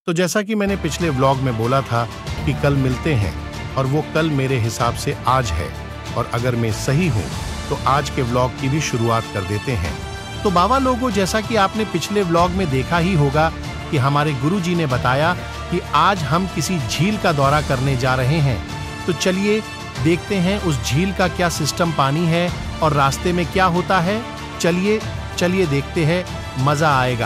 तो जैसा कि मैंने पिछले व्लॉग में बोला था कि कल मिलते हैं, और वो कल मेरे हिसाब से आज है, और अगर मैं सही हूँ तो आज के व्लॉग की भी शुरुआत कर देते हैं। तो बाबा लोगों, जैसा कि आपने पिछले व्लॉग में देखा ही होगा कि हमारे गुरुजी ने बताया कि आज हम किसी झील का दौरा करने जा रहे हैं। तो चलिए देखते हैं उस झील का क्या सिस्टम पानी है और रास्ते में क्या होता है। चलिए देखते हैं, मजा आएगा।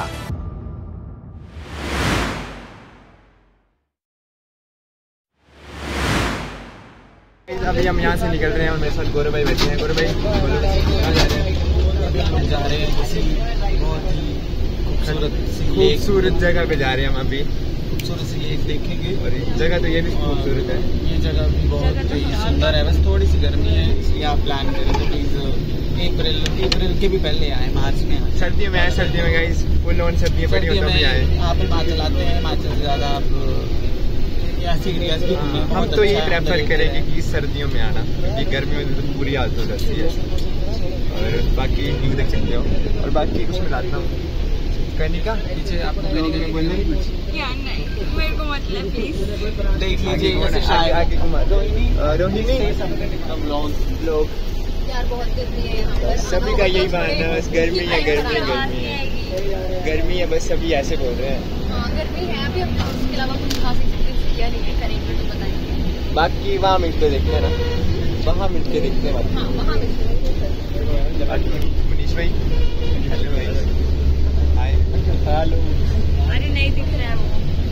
अभी हम यहाँ से निकल रहे हैं और मेरे साथ गौरव भाई बैठे हैं। गौरव भाई बोलो, कहाँ जा रहे हैं? अभी हम जा रहे हैं किसी बहुत ही खूबसूरत जगह पे जा रहे हैं हम अभी। खूबसूरत सी लेक देखेंगे और जगह तो ये भी खूबसूरत है। ये जगह भी बहुत ही सुंदर है, बस थोड़ी सी गर्मी है, इसलिए आप प्लान करें तो प्लीज़ अप्रैल के भी पहले आए, मार्च में आए। सर्दियों में आए, सर्दियों में गाइस फुल ऑन सर्दियाँ पड़ी हो तभी आए। आप हिमाचल आते हैं, हिमाचल से ज़्यादा आप ऐसी एरियाज की हम तो यही प्रेफर करेंगे कि सर्दियों में आना, क्योंकि गर्मियों में तो पूरी हालत हो जाती है। और बाकी व्यू देख सकते हो। और बाकी कुछ मिलाता हूँ कनिका पीछे, आपको कनिका बोलने की कुछ मेरे को मतलब प्लीज देख लीजिए। आगे घुमा रोहिणी लोग यार, बहुत गर्मी है यहाँ पर। सभी का यही बहाना है, बस गर्मी है गर्मी है गर्मी है गर्मी है, बस सभी ऐसे बोल रहे हैं। हाँ, गर्मी है अभी, हम उसके अलावा कुछ खास एक्सपीरियंस किया नहीं है, करेंगे तो बताएंगे। बाकी वहाँ मिल के देखते हैं ना, वहाँ मिल के देखते हैं। हाँ, वहाँ मिलते हैं। मनीष भाई, हेलो भाई, हाय, हेलो। अरे नहीं दिख रहा है वो।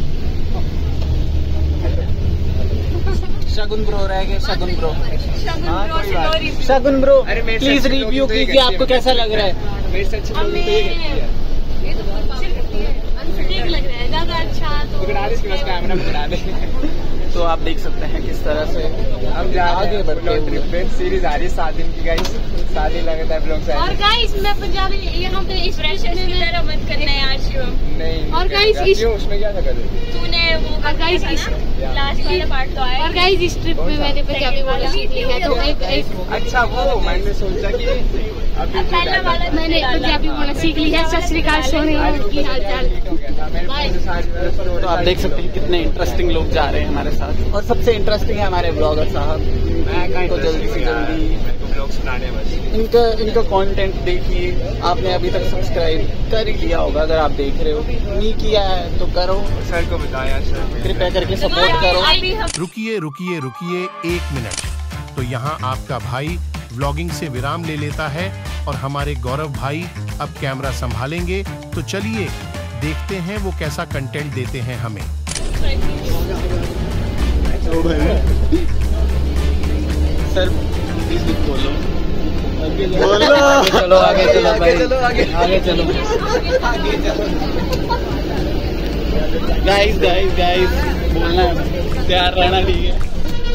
शगुन ब्रो रह गए, Shagun bro. Shagun bro, please review कीजिए, आपको कैसा लग रहा है? मेरे से अच्छी लोग तो ये कहती है। ये तो बहुत अच्छी लगती है, अनफिटिंग लग रहा है ज़्यादा अच्छा। तो पकड़ा दे, इसके पास कैमरा पकड़ा दे। तो आप देख सकते हैं किस तरह से हम जा आगे बढ़ते ट्रिप पे। सीरीज आ रही है 7 दिन की गाइस, 7 दिन लगातार ब्लॉग्स आएंगे। और गाइस मैं पंजाबी यहाँ पे इस फ्रेशर्स की तरह मत करना यार शिवम। नहीं, और गाइस उसमें क्या था कर तूने वो, और गाइस इस लास्ट वाला पार्ट तो आया। और गाइस इस ट्रिप में मैंने पंजाबी बोलना सीख ली है, तो एक अच्छा वो मैंने सोचा कि अभी मैंने पंजाबी बोलना सीख ली है। सत श्री अकाल, सोनी की हाल चाल। तो आप देख सकते हैं कितने इंटरेस्टिंग लोग जा रहे हैं हमारे साथ, और सबसे इंटरेस्टिंग है हमारे ब्लॉगर साहब। इनको जल्दी से जल्दी इनका कंटेंट देखिए। आपने अभी तक सब्सक्राइब कर ही लिया होगा, अगर आप देख रहे हो, नहीं किया है तो करो। सर को बताया, सर कृपया करके सपोर्ट करो। रुकिए 1 मिनट। तो यहाँ आपका भाई व्लॉगिंग से विराम ले लेता है और हमारे गौरव भाई अब कैमरा संभालेंगे। तो चलिए देखते हैं वो कैसा कंटेंट देते हैं हमें। सर प्लीज बोलो, चलो आगे चलो भाई, आगे चलो गाइस बोलना है, तैयार रहना, ठीक है।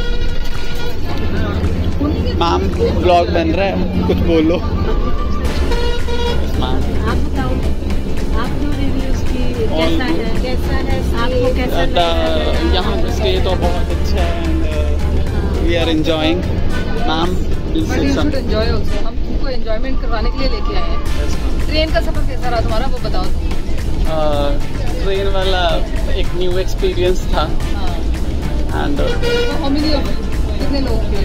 माम ब्लॉग बन रहा है, कुछ बोलो माम। आप बताओ, आप दो रिव्यूज की कैसा है आपको कैसा लगा? यहाँ स्टे तो बहुत अच्छा है, we are enjoying. Ma'am enjoy also, हम तुमको एंजॉयमेंट करवाने के लिए लेके आए हैं। ट्रेन का सफर कैसा रहा तुम्हारा, वो बताओ तुम। ट्रेन वाला एक न्यू एक्सपीरियंस था। एंड कितने लोग थे?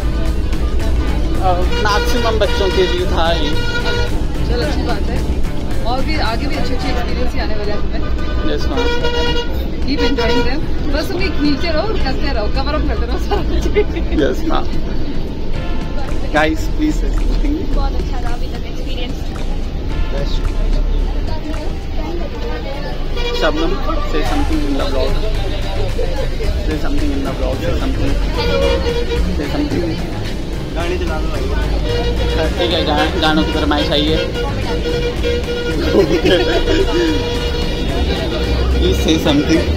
मैक्सिमम बच्चों के लिए था ये। चलो अच्छी बात है, और भी आगे भी अच्छे एक्सपीरियंस ही आने वाले हैं तुम्हें। Yes ma'am, keep enjoying them, बस तुम नीचे रहो और करते रहो, कवर अप करते रहो सारा कुछ। Yes ma'am. गाइस प्लीज से समथिंग। बहुत अच्छा रहा अभी तक experience. Shabnam, say something in the vlog. Say something in the vlog. Say something. Say something. गाड़ी चला दो भाई। ठीक है, गानों की फरमाइश आई है। Please say something.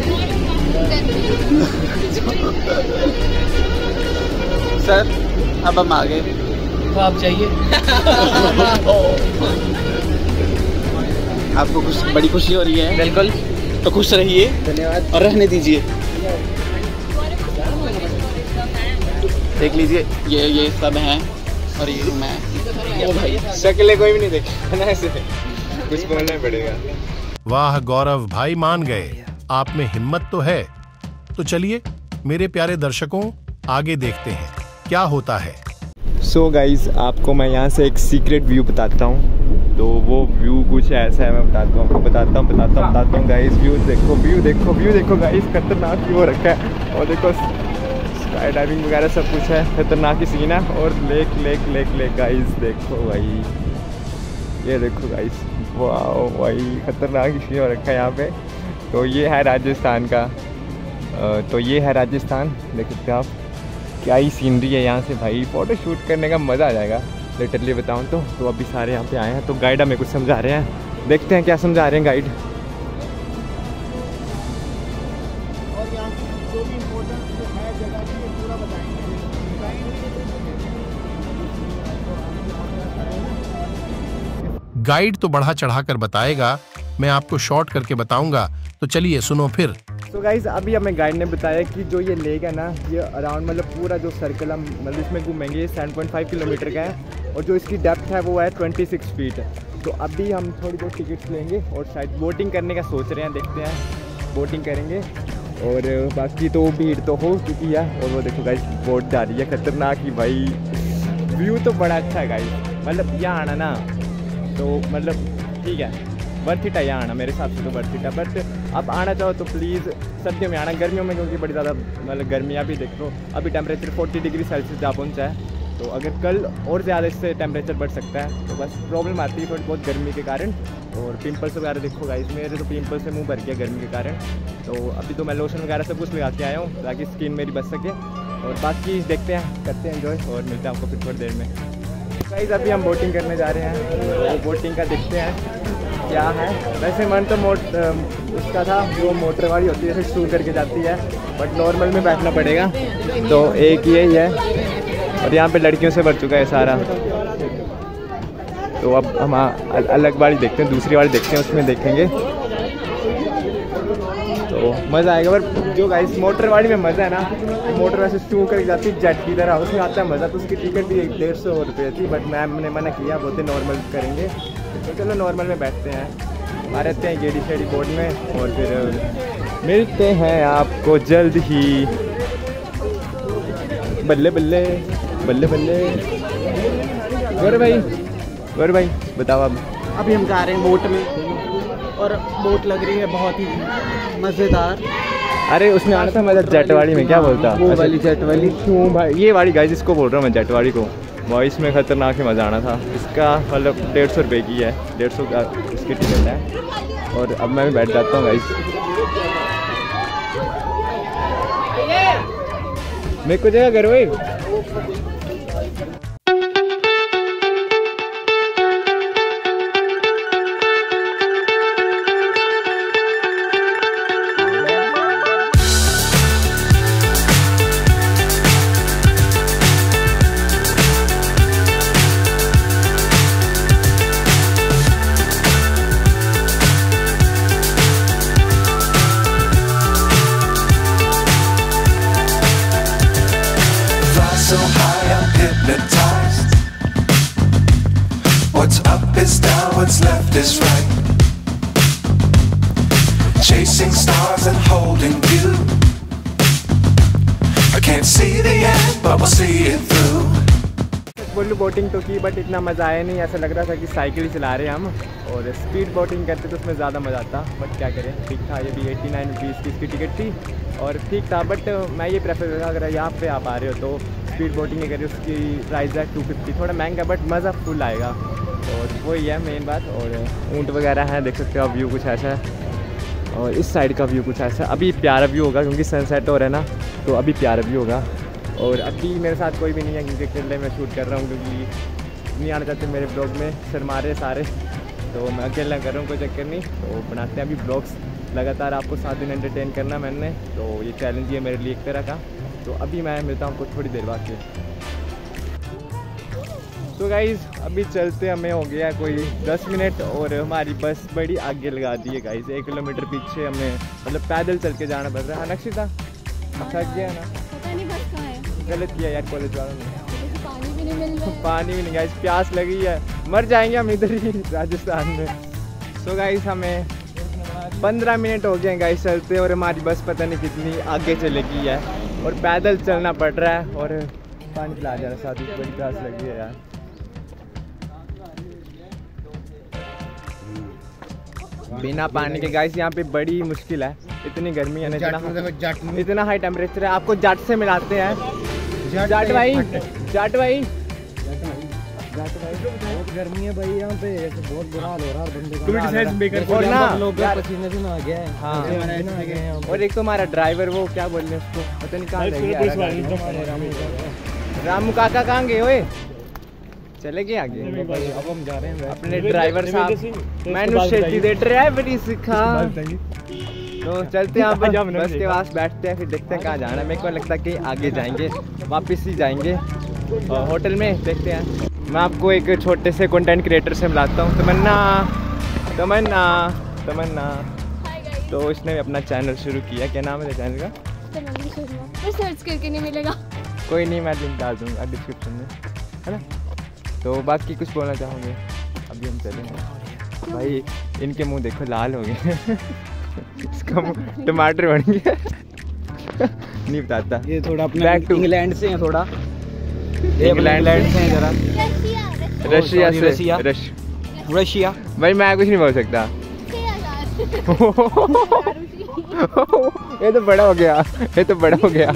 सर अब हम आ गए, तो आप जाइए। आपको बड़ी खुशी हो रही है? बिल्कुल, तो खुश रहिए, धन्यवाद, और रहने दीजिए। देख लीजिए ये सब हैं, और ये मैं, ओ भाई शक्लें कोई भी नहीं देखी ना, ऐसे कुछ बोलना पड़ेगा। वाह गौरव भाई मान गए। आप में हिम्मत तो है। तो चलिए मेरे प्यारे दर्शकों, आगे देखते हैं क्या होता है। सो गाइज, आपको मैं यहाँ से एक सीक्रेट व्यू बताता हूँ। तो वो व्यू कुछ ऐसा है, मैं बताता हूँ आपको, बताता हूँ गाइज। व्यू देखो गाइज, खतरनाक व्यू हो रखा है। और देखो स्काई डाइविंग वगैरह सब कुछ है, खतरनाक ही सीन है। और लेक गाइज, देखो भाई, ये देखो गाइज, वाह भाई, खतरनाक ही सीन हो रखा है यहाँ पे। तो ये है राजस्थान का, देख सकते हो आप, क्या ही सीनरी है यहाँ से भाई। फ़ोटो शूट करने का मज़ा आ जाएगा लिटरली बताऊँ तो अभी सारे यहाँ पे आए हैं। तो गाइड हमें कुछ समझा रहे हैं, देखते हैं क्या समझा रहे हैं गाइड। और यहाँ की जो भी इम्पोर्टेंस है जगह की, ये पूरा बताएंगे। गाइड तो बढ़ा चढ़ाकर बताएगा, मैं आपको शॉर्ट करके बताऊंगा। तो चलिए सुनो फिर। तो गाइज, अभी हमें गाइड ने बताया कि जो ये लेक है ना, ये अराउंड मतलब पूरा जो सर्कल हम मतलब इसमें घूमेंगे 7.5 किलोमीटर का है। और जो इसकी डेप्थ है वो है 26 फीट। तो अभी हम थोड़ी बहुत टिकट्स लेंगे और शायद बोटिंग करने का सोच रहे हैं, देखते हैं बोटिंग करेंगे। और बाकी तो भीड़ तो हो चुकी है। और वो देखो गाइज, बोट जा रही है, खतरनाक ही भाई। व्यू तो बड़ा अच्छा है गाइज, मतलब यहाँ आना ना तो मतलब ठीक है, वर्थ इट है यहाँ आना, मेरे हिसाब से तो वर्थ इट है। बट आप आना चाहो तो प्लीज़ सर्दियों में आना, गर्मियों में क्योंकि बड़ी ज़्यादा मतलब गर्मियाँ भी देख लो। अभी टेम्परेचर 40 डिग्री सेल्सियस जा पहुँचा है। तो अगर कल और ज़्यादा इससे टेम्परेचर बढ़ सकता है। तो बस प्रॉब्लम आती है थोड़ी बहुत गर्मी के कारण। और पिंपल्स वगैरह देखो गाइस, मेरे तो पिंपल से मुँह भर गया गर्मी के कारण। तो अभी तो मैं लोशन वगैरह सब कुछ लगा के आया हूँ ताकि स्किन मेरी बच सके। और बाकी देखते हैं, करते हैं एंजॉय और मिलते हैं आपको फिर थोड़ी देर में। गाइस, अभी हम बोटिंग करने जा रहे हैं। तो बोटिंग का देखते हैं क्या है। वैसे मन तो उसका था जो मोटर वाली होती है, जैसे शू करके जाती है, बट नॉर्मल में बैठना पड़ेगा। तो एक यही है। और यहाँ पे लड़कियों से भर चुका है सारा। तो अब हम अलग वाली देखते हैं, दूसरी वाली देखते हैं, उसमें देखेंगे तो मज़ा आएगा। पर जो गाइस मोटर वाली में मज़ा है ना, मोटर वैसे शू करके जाती है जेट की तरह, उसमें आता है मज़ा। तो उसकी टिकट भी 150 रुपये थी, बट मैम ने मना किया, बोलते नॉर्मल करेंगे। तो चलो नॉर्मल में बैठते हैं, आ रहते हैं गेड़ी शेडी बोर्ड में। और फिर मिलते हैं आपको जल्द ही। बल्ले बल्ले बल्ले बल्ले। गौर भाई बताओ अब। अभी हम जा रहे हैं बोट में और बोट लग रही है बहुत ही मज़ेदार। अरे उसमें आना था मज़ा जेट वाली में, क्या बोलता? वो वाली जेट वाली क्यों भाई? ये वाली गाइस इसको बोल रहा हूँ मैं, जेट वाली को। भाई इसमें खतरनाक ही मज़ा आना था। इसका मतलब 150 रुपये की है, 150 का इसकी टिकट है। और अब मैं भी बैठ जाता हूँ गाइस। मैं कुछ जगह करो भाई। So high I'm hypnotized. What's up is down, what's left is right. Chasing stars and holding you. I can't see the end, but we'll see it through. बोलूँ बोटिंग तो की, बट इतना मज़ा आया नहीं। ऐसा लग रहा था कि साइकिल ही चला रहे हैं हम। और स्पीड बोटिंग करते तो उसमें ज़्यादा मज़ा आता, बट क्या करें, ठीक था। ये भी 89 रुपीज़ की इसकी टिकट थी और ठीक था। बट मैं ये प्रेफर करूँगा, अगर यहाँ पे आप आ रहे हो तो स्पीड बोटिंग करिए। उसकी प्राइस है 250, थोड़ा महंगा, बट मज़ा फुल आएगा। और वही है मेन बात। और ऊँट वगैरह हैं, देख सकते हो आप। व्यू कुछ ऐसा है और इस साइड का व्यू कुछ ऐसा। अभी प्यारा व्यू होगा क्योंकि सनसेट हो रहा है ना, तो अभी प्यारा व्यू होगा। और अभी मेरे साथ कोई भी नहीं है क्योंकि अकेले मैं शूट कर रहा हूँ, क्योंकि नहीं आना चाहते मेरे ब्लॉग में, शर्मा रहे सारे। तो मैं अकेला कर रहा हूँ, कोई चक्कर नहीं। तो बनाते हैं अभी ब्लॉग्स लगातार, आपको 7 दिन एंटरटेन करना मैंने। तो ये चैलेंज है मेरे लिए एक तरह का। तो अभी मैं मिलता हूँ आपको थोड़ी देर बाद के। तो गाइज़ अभी चलते हमें हो गया कोई 10 मिनट और हमारी बस बड़ी आगे लगा दी है गाइज़। 1 किलोमीटर पीछे हमें मतलब पैदल चल के जाना पड़ रहा है। नक्शिता थक गया ना, पता नहीं बस कहाँ है। गलत किया यार कॉलेज वालों ने। पानी भी नहीं मिल रहा है। पानी भी नहीं गाइस, प्यास लगी है, मर जाएंगे हम इधर ही राजस्थान में। सो गाइस हमें 15 मिनट हो गए गाइस चलते, और हमारी बस पता नहीं कितनी आगे चलेगी है, और पैदल चलना पड़ रहा है, और पानी पिला जा रहा है, साथ ही बड़ी प्यास लगी है यार। बिना पानी के गाइस यहाँ पे बड़ी मुश्किल है, इतनी गर्मी है ना, इतना हाई टेम्परेचर है। आपको जट से मिलाते हैं, जट भाई, जट भाई, बहुत गर्मी है भाई यहाँ पे, बहुत बुरा हाल हो रहा है बंदे का। और ना लोग पसीने से नहा गया है। हाँ, और एक तो हमारा ड्राइवर, वो क्या बोल रहे हैं उसको, पता नहीं कहाँ रामू काका कहाँ गए ओए, चले गए आगे। अब हम जा रहे हैं अपने ड्राइवर साहब मैंने शेटी दे ड्राइवरी सिखा, तो चलते हैं आप बस के पास बैठते हैं, फिर देखते हैं कहाँ जाना है। मेरे को लगता है कि आगे जाएंगे, वापस ही जाएंगे होटल में, देखते हैं। मैं आपको एक छोटे से कंटेंट क्रिएटर से मिलाता हूँ, तमन्ना तमन्ना तमन्ना। तो इसने अपना चैनल शुरू किया, क्या नाम है चैनल का? सर्च करके नहीं मिलेगा, कोई नहीं, मैं लिंक डाल दूँगा डिस्क्रिप्शन में, है ना। तो बाकी कुछ बोलना चाहोगे? अभी हम चलेंगे भाई, इनके मुंह देखो लाल हो गए इसका मुंह टमाटर बन गया नहीं बताता, ये थोड़ा अपना इंग्लैंड से है, थोड़ा इंग्लैंड से है जरा, रशिया से, रशिया भाई, मैं कुछ नहीं बोल सकता ये तो बड़ा हो गया, ये तो बड़ा हो गया।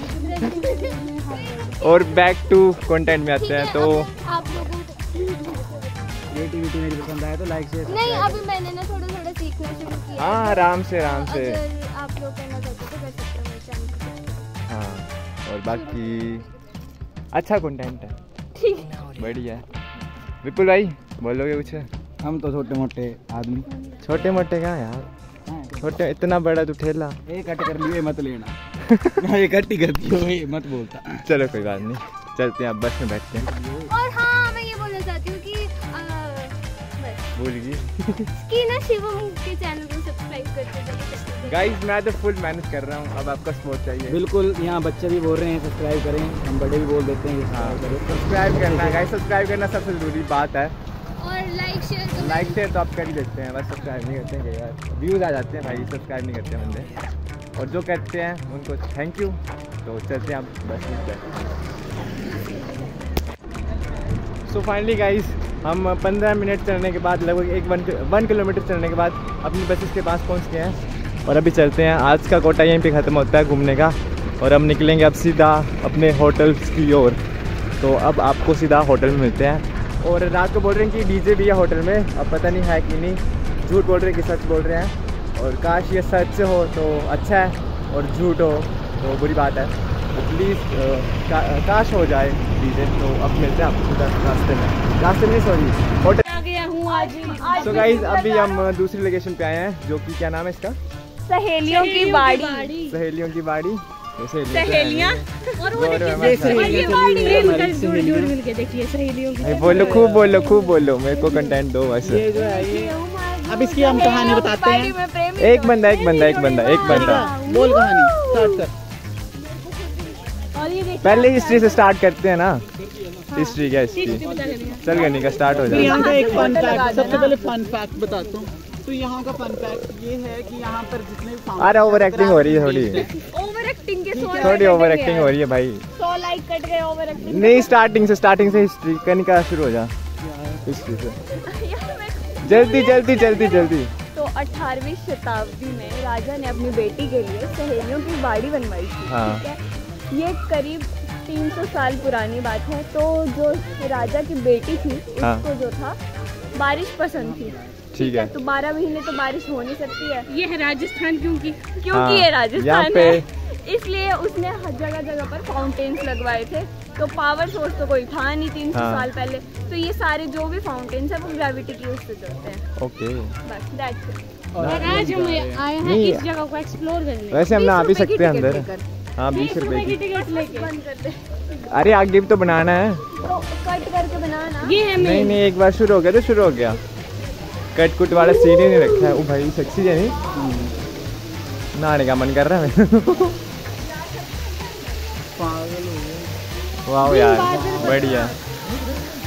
और बैक टू कंटेंट में आते हैं। तो आप लोगों ये टीवी मेरी पसंद आया तो लाइक शेयर नहीं, अभी मैंने ना थोड़ा थोड़ा सीखना शुरू किया। हाँ, आराम से आराम से, अगर आप लोग करना चाहते तो कर सकते हो मेरे चैनल पे। हाँ, और बाकी अच्छा कंटेंट है, ठीक, बढ़िया है। विपुल भाई बोलोगे कुछ? हम तो छोटे मोटे आदमी, छोटे मोटे कहाँ यार, छोटे, इतना बड़ा तू ठेला, एक कट कर लिए मत लेना एक कट ही कर दियो, मत बोलता। चलो कोई बात नहीं, चलते हैं, अब बस में बैठते हैं। और हाँ, मैं ये बोलना चाहती हूँ कि भूल गई कि ना शिवम के चैनल को सब्सक्राइब करते जाइए गाइस। मैं तो फुल मेहनत कर रहा हूँ, अब आपका सपोर्ट चाहिए। बिल्कुल, यहाँ बच्चे भी बोल रहे हैं सब्सक्राइब करें, हम बड़े भी बोल देते हैं सब्सक्राइब करना है गाइस, सब्सक्राइब करना सबसे ज़रूरी बात है। और लाइक शेयर तो आप कर ही देते हैं, बस सब्सक्राइब नहीं करते हैं यार, व्यूज़ आ जाते हैं भाई, सब्सक्राइब नहीं करते बंदे, और जो करते हैं उनको थैंक यू। तो चलते हैं आप बस में। सो फाइनली गाइस, हम 15 मिनट चलने के बाद, लगभग 1 किलोमीटर चलने के बाद अपनी बसेस के पास पहुंच गए हैं, और अभी चलते हैं। आज का कोटा यहीं पे ख़त्म होता है घूमने का, और हम निकलेंगे अब सीधा अपने होटल्स की ओर। तो अब आपको सीधा होटल में मिलते हैं। और रात को बोल रहे हैं कि डीजे भी है होटल में, अब पता नहीं है कि नहीं, झूठ बोल रहे हैं कि सच बोल रहे हैं, और काश ये सच हो तो अच्छा है, और झूठ हो तो बुरी बात है। तो प्लीज़ काश हो जाए डीजे। तो अब मिलते हैं आपको सीधा रास्ते में सॉरी होटल आ गया हूँ आज। तो गाइज अभी हम दूसरी लोकेशन पे आए हैं, जो कि क्या नाम है इसका? सहेलियों की बाड़ी। सहेलियों की बाड़ी, सहेलियाँ और वो मिल के देखिए सहेलियों की। बोलो, खूब बोलो, मेरे को कंटेंट दो बस। अब इसकी हम कहानी बताते हैं। एक बंदा बोल कहानी स्टार्ट कर। पहले हिस्ट्री से स्टार्ट करते हैं ना, हिस्ट्री क्या इसकी, चल गनी का स्टार्ट हो जाए। यहाँ का एक फन फैक्ट, सबसे पहले फन फैक्ट बताता हूँ। तो यहाँ का फन फैक्ट ये है कि यहाँ पर जितने भी अरे ओवर एक्टिंग हो रही है, थोड़ी ओवर एक्टिंग हो रही है भाई, 100 लाइक कट गए ओवर एक्टिंग। नहीं, स्टार्टिंग से हिस्ट्री कनिका शुरू हो जा, हिस्ट्री से जल्दी। तो 18वीं शताब्दी में राजा ने अपनी बेटी के लिए सहेलियों की बाड़ी बनवाई थी। हाँ। ठीक है, ये करीब 300 साल पुरानी बात है। तो जो राजा की बेटी थी उसको हाँ। जो था बारिश पसंद थी। ठीक है, तो 12 महीने तो बारिश हो नहीं सकती है। ये है राजस्थान, क्योंकि हाँ, ये राजस्थान पे... है, इसलिए उसने हर जगह पर फाउंटेन्स लगवाए थे। तो पावर सोर्स तो कोई था नहीं 300 हाँ। साल पहले, तो ये सारे जो भी फाउंटेन्स है वो ग्रेविटी की उससे चलते हैं। ओके, बस दैट्स इट। और आज हम आए हैं नहीं, इस जगह को एक्सप्लोर करने। वैसे हम ना आ भी सकते हैं अंदर। हाँ, 20 रुपए की टिकट लेके। बंद कर दे। अरे आगे भी तो बनाना है। तो कट करके बनाना। ये है नहीं, एक बार शुरू हो गया तो शुरू हो गया, कट कुट वाला सीन ही नहीं रखा है। ओ भाई सेक्सी है, नहीं नहाने का मन कर रहा है वाह यार, बढ़िया,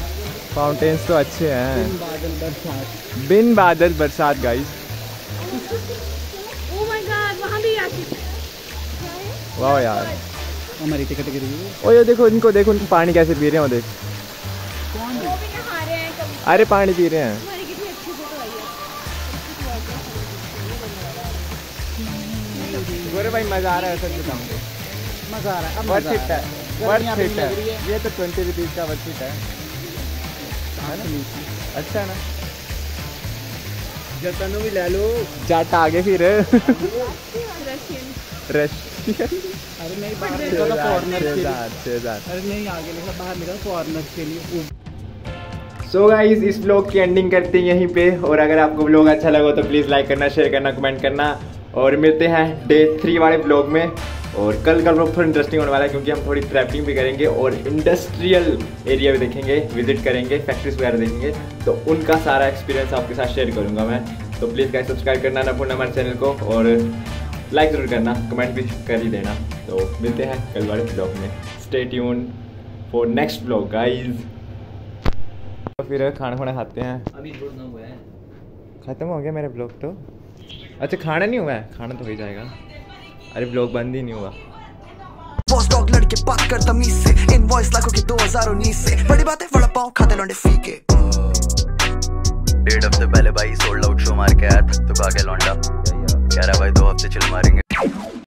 फाउंटेन्स तो अच्छे हैं। बिन बादल बरसात गाइस, ओह माय गॉड, वहां भी आशिक है। वाह यार, हमारी टिकट गिरी हुई है। ओ ये देखो इनको, देखो उनको पानी कैसे पी रहे हैं वो देख। कौन वो भी नहा रहे हैं कभी। अरे पानी पी रहे हैं। हमारी कितनी अच्छी फोटो आई है। गोरे भाई मजा आ रहा है सच बताऊंगा, मजा आ रहा है। अब वर्थ मजा इट आ है, रहा वर्थ गर्मी इट अभी लग रही है। ये तो 20 रुपीज का वर्थ इट है ना? अच्छा है ना? जतन भी ले लो। जाट आगे फिर रशियन। रशियन। अरे नहीं, बाहर निकलो तो फॉरेनर के लिए। 6000। अरे नहीं, आगे निकलो, बाहर निकलो फॉरेनर के लिए। सो गाइस, इस व्लॉग की एंडिंग करते हैं यहीं पे। और अगर आपको व्लॉग अच्छा लगा तो प्लीज़ लाइक करना, शेयर करना, कमेंट करना। और मिलते हैं डे 3 वाले व्लॉग में। और कल का व्लॉग थोड़ा इंटरेस्टिंग होने वाला है क्योंकि हम थोड़ी ट्रैवलिंग भी करेंगे और इंडस्ट्रियल एरिया भी देखेंगे, विजिट करेंगे, फैक्ट्रीज वगैरह देखेंगे। तो उनका सारा एक्सपीरियंस आपके साथ शेयर करूँगा मैं। तो प्लीज़ गाइस सब्सक्राइब करना ना भूलना हमारे चैनल को, और लाइक ज़रूर करना, कमेंट भी कर ही देना। तो मिलते हैं कल वाले व्लॉग में। Stay tune for next vlog guys. तो फिर खाना खाना खाते हैं। अभी जुड़ना हुआ है। खत्म हो गया मेरा ब्लॉग तो। अच्छा खाना नहीं हुआ है, खाना तो हो ही जाएगा। अरे ब्लॉग बंद ही नहीं हुआ। बॉस डॉग लड़के बात कर तमीज से, इनवॉइस लाखों की 2019 से, बड़ी बातें वड़ा पाव खाते लौंडे फीके। 1.5 हफ्ते पहले भाई सोल्ड आउट शो मार के आया था, तो कहा क्या लौंडा कह रहा भाई 2 हफ्ते चिल मारेंगे।